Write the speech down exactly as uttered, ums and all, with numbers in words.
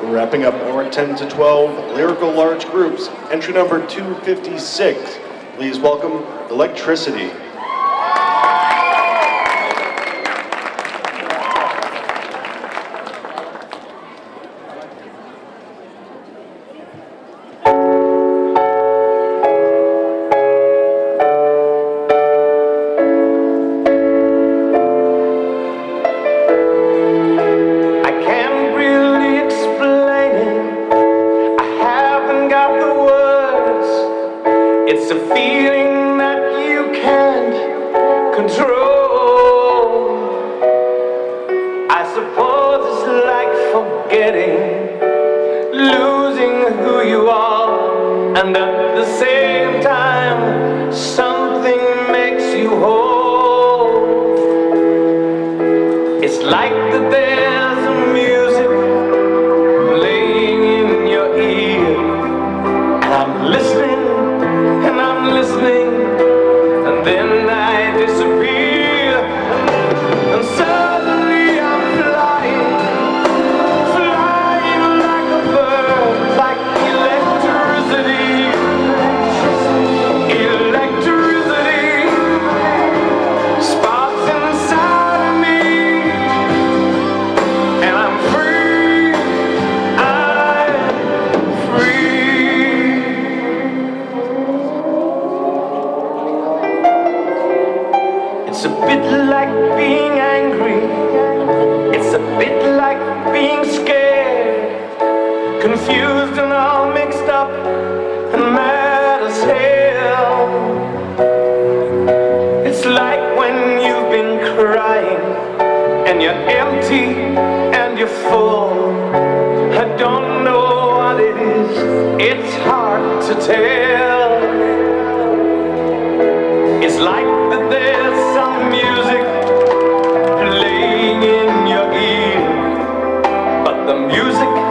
Wrapping up our ten to twelve lyrical large groups, entry number two fifty-six. Please welcome Electricity. It's a feeling that you can't control. I suppose it's like forgetting, losing who you are, and at the same time something makes you whole. It's like that there's a music playing in your ear, and I'm listening listening, and then I disappear, and suddenly I'm flying, flying like a bird, like electricity, electricity, sparks inside of me, and I'm free, I'm free. It's a bit like being angry, it's a bit like being scared, confused and all mixed up and mad as hell. It's like when you've been crying and you're empty and you're full. I don't know what it is, it's hard to tell. It's like that there's some music playing in your ear, but the music